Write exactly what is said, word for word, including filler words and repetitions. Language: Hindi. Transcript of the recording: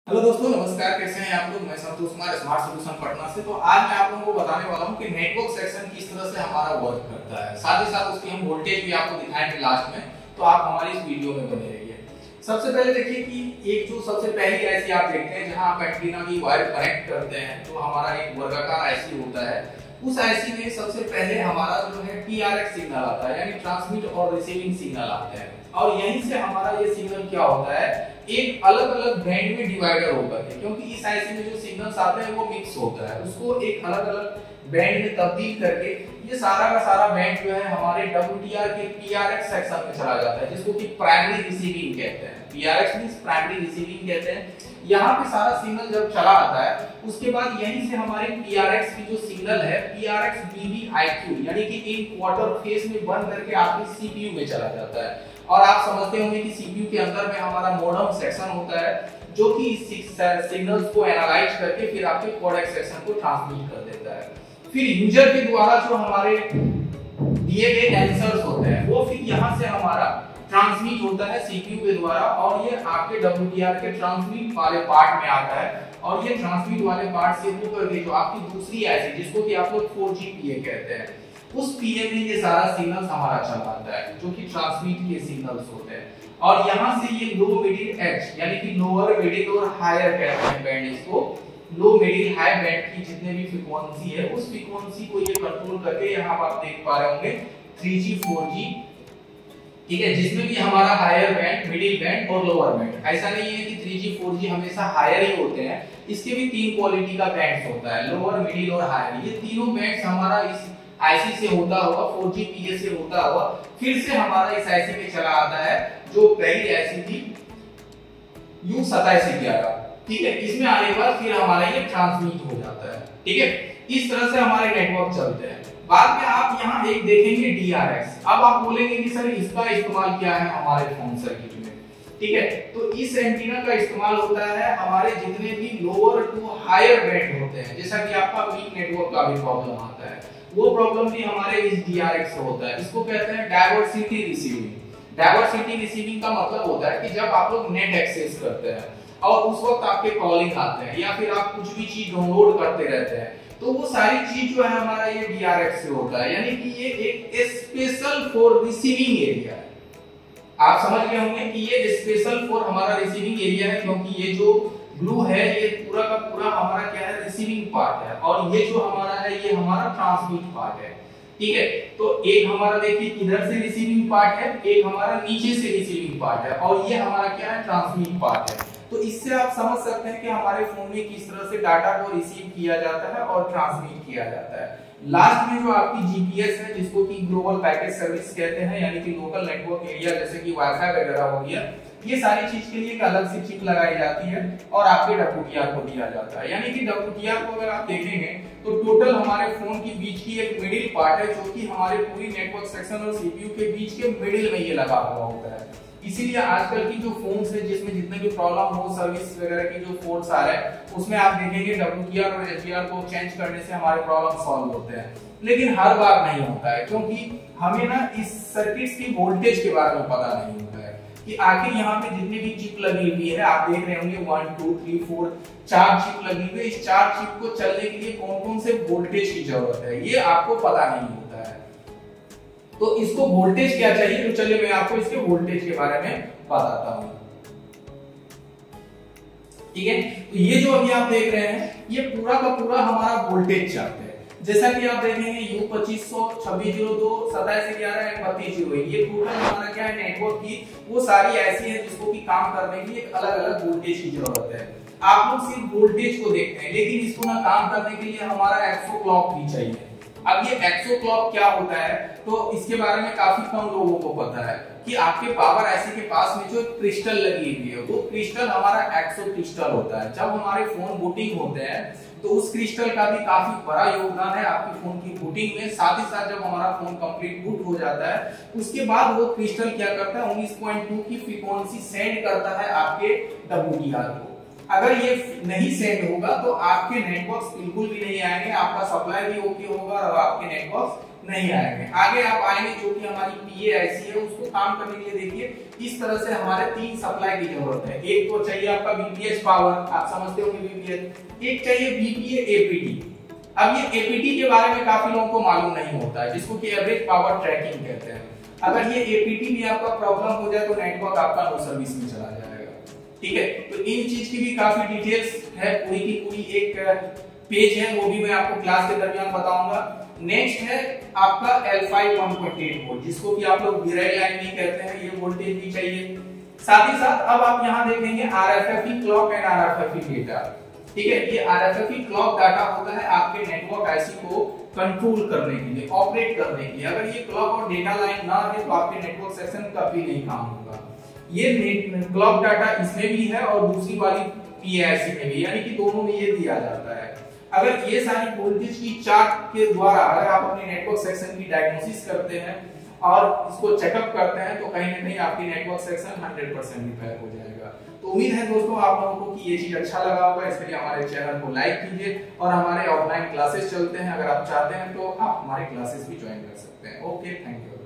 हेलो दोस्तों, नमस्कार। कैसे हैं आप लोग? मैं संतोष कुमार स्मार्ट सॉल्यूशन पटना से। तो आज मैं आप लोगों को बताने वाला हूं कि नेटवर्क सेक्शन किस तरह से हमारा वर्क करता है। साथ ही साथ उसकी हम वोल्टेज भी आपको दिखाएंगे लास्ट में, तो आप हमारी इस वीडियो में बने रहिए। सबसे पहले देखिए कि एक जो सबसे पहली आईसी आप देखते हैं जहां आप एंटीना की वायर कनेक्ट करते हैं, तो हमारा एक वर्गाकार आईसी होता है। उस आईसी में सबसे पहले हमारा जो है टीआरएक्स सिग्नल आता है, यानी ट्रांसमिट और रिसीविंग सिग्नल आते हैं। और यहीं से हमारा ये सिग्नल क्या होता है, एक अलग अलग बैंड में डिवाइडर होकर के, क्योंकि इस आईसी में जो सिग्नल्स आते हैं वो मिक्स होता है, उसको एक अलग अलग बैंड में तब्दील करके ये सारा का सारा बैंड जो है हमारे डब्ल्यूटीआर के पीआरएक्स सेक्शन में चला जाता है, जिसको कि प्राइमरी रिसीविंग कहते हैं। पीआरएक्स मींस प्राइमरी रिसीविंग कहते हैं। यहाँ पे सारा सिग्नल जब चला आता है, उसके बाद यहीं से हमारे पीआरएक्स की जो सिग्नल है पीआरएक्स बीबीआईक्यू यानी कि इन क्वार्टर फेज में बन करके आपके सीपीयू में चला जाता है। और आप समझते होंगे कि सीपीयू के अंदर में हमारा मोडेम सेक्शन होता है, जो कि इस सिग्नल्स को एनालाइज करके फिर आपके कोडेक्स सेक्शन को ट्रांसमिट कर देता है। फिर यूजर के द्वारा जो हमारे दिए गए आंसर्स होते हैं वो फिर यहाँ से हमारा ट्रांसमिट होता है सीपीयू के द्वारा, और ये आपके डब्ल्यूटीआर के ट्रांसमिट वाले पार्ट में आता है। और ये ट्रांसमिट वाले पार्ट से होकर के जो आपकी दूसरी आईसी, जिसको कि आप लोग फोर जी पीए कहते हैं, उस पीए में ये सारा सिग्नल्स हमारा चला आता है, जो कि ट्रांसमिट के सिग्नल्स होते हैं। और यहाँ से ये लो मिडिल एज यानी कि लोअर मिडिल और हायर कहते हैं बैंड, इसको लो मिडिल हाई बैंड की जितने भी फ्रीक्वेंसी है उस फ्रीक्वेंसी को ये कंट्रोल करके, यहाँ आप देख पा रहे होंगे थ्री जी फोर जी, ठीक है, जिसमें भी हमारा हायर बैंड, मिडिल बैंड और लोअर बैंड। ऐसा नहीं है कि थ्री जी फोर जी हमेशा हायर ही होते हैं, इसके भी तीन क्वालिटी का बैंड्स होता है, लोअर मिडिल और हायर। ये तीनों बैंड्स हमारा इस आईसी से होता हुआ, फोर जी पीए से होता हुआ फिर से हमारा इस आईसी में चला आता है, जो पहली आईसी थी यू सत्ताईस ग्यारह, ठीक है। इसमें आने के बाद फिर हमारा ये ट्रांसमिट हो जाता है, ठीक है। इस तरह से हमारे नेटवर्क चलते हैं। बाद में आप यहाँ एक देखेंगे डीआरएक्स। अब आप बोलेंगे कि सर इसका इस्तेमाल क्या है हमारे फोन सर्किट में, ठीक है। तो इस एंटीना का इस्तेमाल होता है हमारे जितने भी लोअर टू हायर बैंड होते हैं, जैसा कि आपका वीक नेटवर्क का भी प्रॉब्लम आता है, वो प्रॉब्लम भी हमारे इस डीआरएक्स से होता है। इसको कहते हैं डाइवर्सिटी रिसीविंग। डाइवर्सिटी रिसीविंग का मतलब होता है कि जब आप लोग नेट एक्सेस करते हैं और उस वक्त आपके कॉलिंग आते हैं या फिर आप कुछ भी चीज डाउनलोड करते रहते हैं, तो वो सारी चीज जो है हमारा ये डीआरएक्स से होता है, यानी कि ये एक स्पेशल फॉर रिसीविंग एरिया है। आप समझ गए होंगे कि ये स्पेशल फॉर हमारा रिसीविंग एरिया है, क्योंकि ये जो ब्लू है ये पूरा का पूरा हमारा क्या है, रिसीविंग पार्ट है, और ये जो हमारा है ये हमारा ट्रांसमिट पार्ट है, ठीक है। तो एक हमारा देखिए इधर से रिसीविंग पार्ट है, एक हमारा नीचे से रिसीविंग पार्ट है, और ये हमारा क्या है, ट्रांसमिट पार्ट है। तो इससे आप समझ सकते हैं कि हमारे फोन में किस तरह से डाटा को रिसीव किया जाता है और ट्रांसमिट किया जाता है। लास्ट में जो आपकी जीपीएस है, जिसको कि ग्लोबल पैकेज सर्विस कहते हैं, यानी कि लोकल नेटवर्क एरिया, जैसे कि वाईफाई वगैरह हो गया, ये सारी चीज के लिए एक अलग से चिप लगाई जाती है और आपके डब्ल्यूटीआर को दिया जाता है। यानी कि डब्ल्यूटीआर को अगर आप देखेंगे तो टोटल हमारे फोन के बीच की एक मिडिल पार्ट है, जो कि हमारे पूरी नेटवर्क सेक्शन और सीपीयू के बीच के मिडिल में ये लगा हुआ होता है। इसीलिए आजकल की जो फोन्स है जिसमें जितने भी प्रॉब्लम हो, सर्विस वगैरह की जो फॉल्ट्स आ रहे हैं, उसमें आप देखेंगे डब्ल्यूटीआर और एचडीआर को चेंज करने से हमारे प्रॉब्लम सॉल्व होते हैं। लेकिन हर बार नहीं होता है, क्योंकि हमें ना इस सर्किट्स की वोल्टेज के बारे में पता नहीं होता है कि आखिर यहाँ पे जितनी भी चिप लगी हुई है, आप देख रहे होंगे वन टू थ्री फोर चार चिप लगी हुई है, इस चार चिप को चलने के लिए कौन कौन से वोल्टेज की जरूरत है, ये आपको पता नहीं होता है। तो इसको वोल्टेज क्या चाहिए, तो चलिए मैं आपको इसके वोल्टेज के बारे में बताता हूँ, ठीक है। तो ये जो अभी आप देख रहे हैं ये पूरा का पूरा हमारा वोल्टेज चार्ट है। जैसा कि आप देखेंगे यू पच्चीस सौ, छब्बीस जीरो दो, सत्ताईस ग्यारह, बत्तीस जीरो, ये टोटल हमारा क्या है, नेटवर्क की वो सारी ऐसी है जिसको कि काम करने के लिए एक अलग अलग वोल्टेज की जरूरत है। आप लोग सिर्फ वोल्टेज को देखते हैं, लेकिन इसको ना काम करने के लिए हमारा एक्सो क्लॉक भी चाहिए। अब ये एक्सो क्लॉक क्या होता है, तो इसके बारे में काफी कम लोगों को पता है कि आपके पावर आईसी के पास में जो क्रिस्टल लगी हुई है, वो क्रिस्टल हमारा एक्सो क्रिस्टल होता है। जब हमारे फोन बूटिंग होते हैं तो उस क्रिस्टल का भी काफी बड़ा योगदान है आपके फोन की बूटिंग में। साथ ही साथ जब हमारा फोन कंप्लीट बूट हो जाता है, उसके बाद वो क्रिस्टल क्या करता है, उन्नीस पॉइंट दो की फ्रीक्वेंसी सेंड करता है आपके डब्ल्यूटीआर को। अगर ये नहीं सेंड होगा तो आपके नेटवर्क्स बिल्कुल भी नहीं आएंगे, आपका सप्लाई भी ओके होगा और आपके नेटवर्क्स नहीं आएंगे। आगे आप आएंगे जो कि हमारी पीएआईसी है, उसको काम करने के लिए देखिए इस तरह से हमारे तीन सप्लाई की जरूरत है। एक तो चाहिए आपका वीपीएच पावर, आप समझते होंगे वीपीएच। एक चाहिए वीपीए एपीटी। अब ये एपीटी के बारे में काफी लोगों को मालूम नहीं होता है, जिसको कि एवरेज पावर ट्रैकिंग कहते हैं। अगर ये एपीटी भी आपका प्रॉब्लम हो जाए तो नेटवर्क आपका नो सर्विस में चला जाएगा। ठीक है, तो इन चीज की भी काफी डिटेल्स है, पूरी की पूरी एक पेज है, वो भी मैं आपको क्लास के दरमियान बताऊंगा। नेक्स्ट है आपका L five one point eight volt, जिसको कि आप लोग वीराई लाइन भी कहते हैं, ये वोल्टेज भी चाहिए। साथ ही साथ अब आप यहाँ देखेंगे RFFE clock and RFFE data. ठीक है, ये आरएफएफई क्लॉक डाटा होता है आपके नेटवर्क आईसी को कंट्रोल करने के लिए, ऑपरेट करने के लिए। अगर ये क्लॉक और डेटा लाइन ना रहे तो आपके नेटवर्क सेक्शन कभी नहीं काम होगा। ये नेट क्लॉक डाटा इसमें भी है और दूसरी वाली पीआईसी में भी, यानी कि दोनों में ये दिया जाता है। अगर ये सारी वोल्टेज की चार्ट के द्वारा अगर आप अपने नेटवर्क सेक्शन की डायग्नोसिस करते हैं और इसको चेकअप करते हैं तो कहीं ना कहीं आपकी network section hundred percent repair हो जाएगा। तो उम्मीद है दोस्तों आप लोगों को कि ये चीज अच्छा लगा होगा। इसके लिए हमारे चैनल को लाइक कीजिए और हमारे ऑफलाइन क्लासेस चलते हैं, अगर आप चाहते हैं तो आप हमारे क्लासेस भी ज्वाइन कर सकते हैं। Okay, thank you.